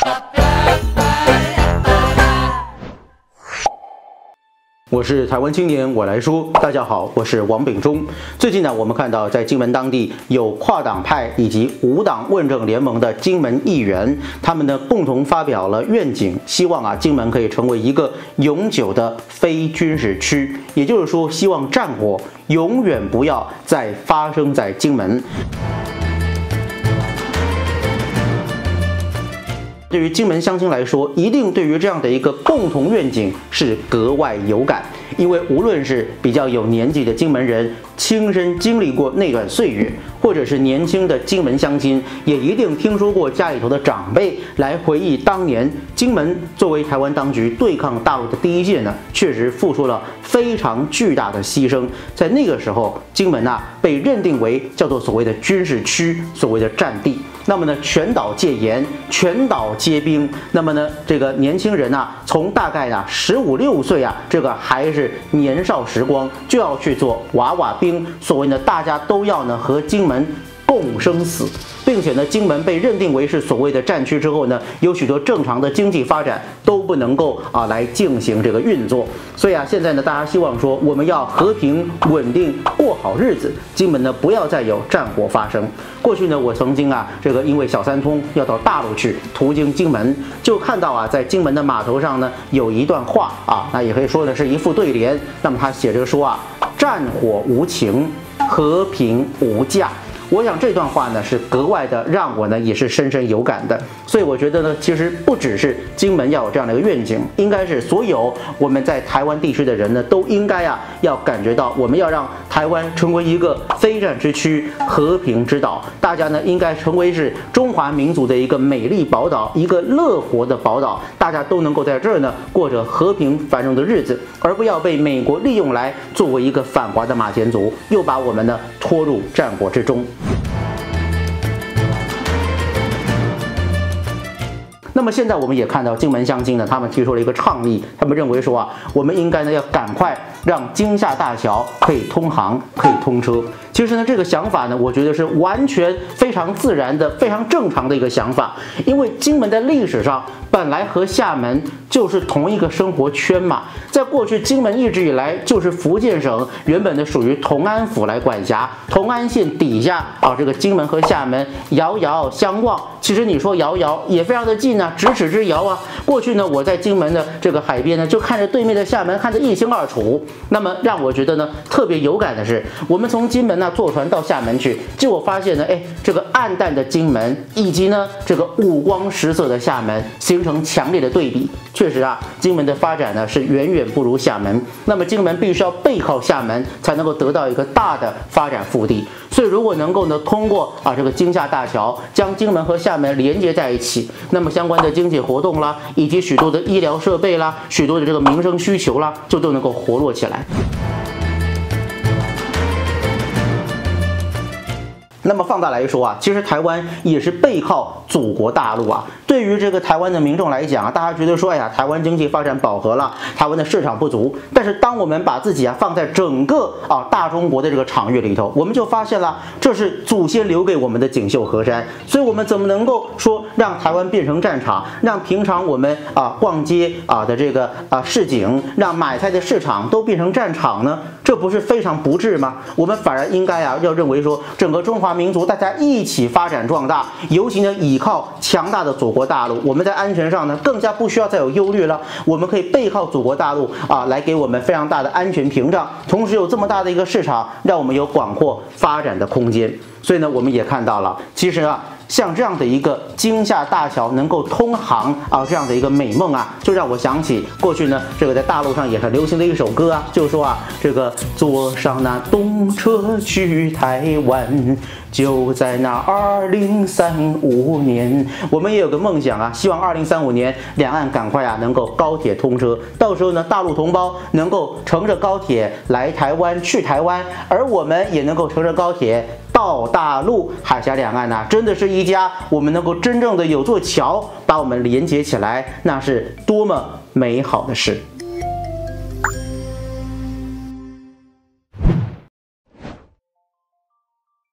我是台湾青年，我来说。大家好，我是王炳忠。最近呢，我们看到在金门当地有跨党派以及无党问政联盟的金门议员，他们呢共同发表了愿景，希望金门可以成为一个永久的非军事区，也就是说，希望战火永远不要再发生在金门。对于金门乡亲来说，一定对于这样的一个共同愿景是格外有感，因为无论是比较有年纪的金门人亲身经历过那段岁月，或者是年轻的金门乡亲，也一定听说过家里头的长辈来回忆当年金门作为台湾当局对抗大陆的第一线呢，确实付出了非常巨大的牺牲。在那个时候，金门被认定为叫做所谓的军事区，所谓的战地。那么呢，全岛戒严，全岛皆兵。那么呢，这个年轻人从大概15、16岁这个还是年少时光，就要去做娃娃兵。所谓的大家都要和金门共生死，并且呢，金门被认定为是所谓的战区之后呢，有许多正常的经济发展都不能够来进行这个运作。所以现在呢，大家希望说我们要和平稳定过好日子，金门呢不要再有战火发生。过去呢，我曾经这个因为小三通要到大陆去，途经金门，就看到在金门的码头上呢有一段话那也可以说的是一副对联。那么他写着说战火无情，和平无价。我想这段话呢是格外的让我呢也是深深有感的，所以我觉得呢，其实不只是金门要有这样的一个愿景，应该是所有我们在台湾地区的人呢，都应该要感觉到，我们要让台湾成为一个非战之区、和平之岛，大家呢应该成为是中华民族的一个美丽宝岛，一个乐活的宝岛，大家都能够在这儿呢过着和平繁荣的日子，而不要被美国利用来作为一个反华的马前卒，又把我们呢拖入战火之中。那么现在我们也看到金门乡亲呢，他们提出了一个倡议，他们认为说我们应该呢要赶快让金厦大桥可以通航，可以通车。其实呢，这个想法呢，我觉得是完全非常自然的、非常正常的一个想法，因为金门在历史上本来和厦门就是同一个生活圈嘛。在过去，金门一直以来就是福建省原本的属于同安府来管辖，同安县底下这个金门和厦门遥遥相望。其实你说遥遥也非常的近咫尺之遥过去呢，我在金门的这个海边呢，就看着对面的厦门，看得一清二楚。那么让我觉得呢特别有感的是，我们从金门坐船到厦门去，结果发现呢，这个暗淡的金门以及呢这个五光十色的厦门形成强烈的对比。确实金门的发展呢是远远不如厦门。那么金门必须要背靠厦门，才能够得到一个大的发展腹地。所以如果能够呢通过这个金厦大桥将金门和厦门连接在一起，那么相关的经济活动啦，以及许多的医疗设备啦，许多的这个民生需求啦，就都能够活络起来。那么放大来说其实台湾也是背靠祖国大陆对于这个台湾的民众来讲大家觉得说，台湾经济发展饱和了，台湾的市场不足。但是当我们把自己放在整个大中国的这个场域里头，我们就发现了，这是祖先留给我们的锦绣河山。所以我们怎么能够说让台湾变成战场，让平常我们逛街的这个市井，让买菜的市场都变成战场呢？这不是非常不智吗？我们反而应该要认为说，整个中华民族大家一起发展壮大，尤其呢倚靠强大的祖国大陆，我们在安全上呢更加不需要再有忧虑了。我们可以背靠祖国大陆来给我们非常大的安全屏障，同时有这么大的一个市场，让我们有广阔发展的空间。所以呢，我们也看到了，其实像这样的一个金厦大桥能够通航这样的一个美梦就让我想起过去呢，这个在大陆上也很流行的一首歌就是说这个坐上那动车去台湾，就在那2035年。我们也有个梦想希望2035年两岸赶快能够高铁通车，到时候呢，大陆同胞能够乘着高铁来台湾去台湾，而我们也能够乘着高铁到大陆。海峡两岸真的是一家，我们能够真正的有座桥把我们连接起来，那是多么美好的事。